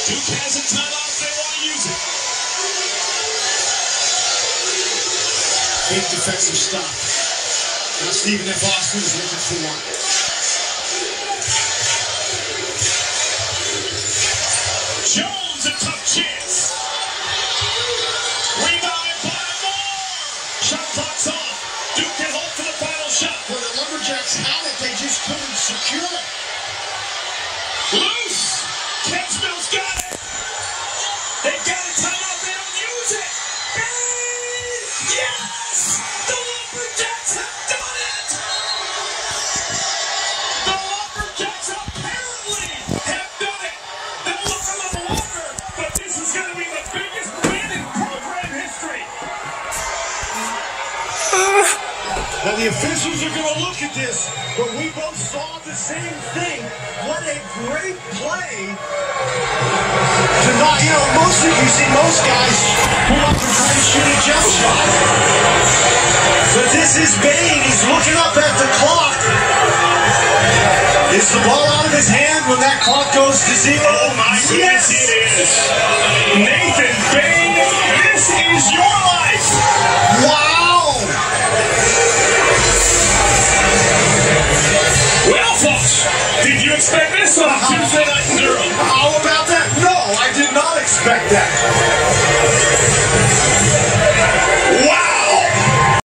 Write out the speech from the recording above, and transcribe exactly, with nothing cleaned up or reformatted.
Duke has a timeout if they want to use it. Big defensive stop. Now Stephen F. Austin is looking for one. Jones, a tough chance. Rebounded by Moore. Shot clock's off. Duke can hold for the final shot. When the Lumberjacks had it, they just couldn't secure it. Loose. Catchmill's got it. They've got a timeout. They don't use it. Bang! Yes! The Lumberjacks have done it! The Lumberjacks apparently have done it. They'll look a little longer, but this is going to be the biggest win in program history. Now the officials are going to look at this, but we both saw the same thing. What a great play to not, you know, most of you see most guys pull up and try to shoot a jump shot. But this is Bane. He's looking up at the clock. Is the ball out of his hand when that clock goes to zero? Oh my goodness, yes. it is. Nathan Bane, this is your life. Wow. Well, folks, did you expect this on Tuesday night in Durham? How about that? No, I did not expect that.